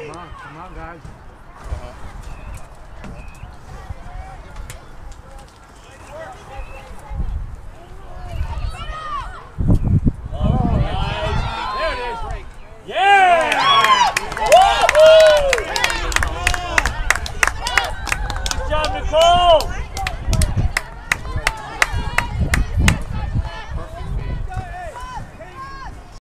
Come on, guys. Yeah! Woo-hoo! Good job, Nicole!